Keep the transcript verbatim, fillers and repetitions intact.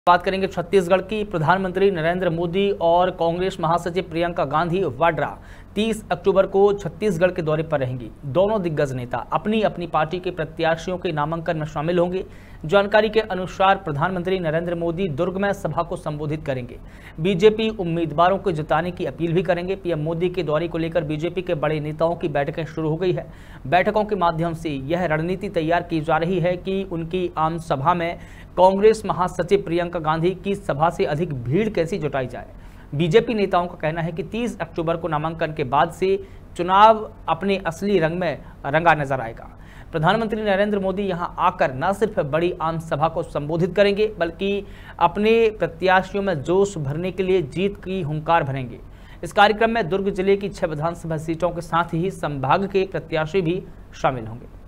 बात करेंगे छत्तीसगढ़ की। प्रधानमंत्री नरेंद्र मोदी और कांग्रेस महासचिव प्रियंका गांधी वाड्रा तीस अक्टूबर को छत्तीसगढ़ के दौरे पर रहेंगी। दोनों दिग्गज नेता अपनी अपनी पार्टी के प्रत्याशियों के नामांकन में शामिल होंगे। जानकारी के अनुसार प्रधानमंत्री नरेंद्र मोदी दुर्ग में सभा को संबोधित करेंगे। बीजेपी उम्मीदवारों को जिताने की अपील भी करेंगे। पीएम मोदी के दौरे को लेकर बीजेपी के बड़े नेताओं की बैठकें शुरू हो गई है। बैठकों के माध्यम से यह रणनीति तैयार की जा रही है कि उनकी आम सभा में कांग्रेस महासचिव प्रियंका गांधी की सभा से अधिक भीड़ कैसी जुटाई जाए। बीजेपी नेताओं का कहना है कि तीस अक्टूबर को नामांकन के बाद से चुनाव अपने असली रंग में रंगा नजर आएगा। प्रधानमंत्री नरेंद्र मोदी यहां आकर न सिर्फ बड़ी आम सभा को संबोधित करेंगे, बल्कि अपने प्रत्याशियों में जोश भरने के लिए जीत की हुंकार भरेंगे। इस कार्यक्रम में दुर्ग जिले की छह विधानसभा सीटों के साथ ही संभाग के प्रत्याशी भी शामिल होंगे।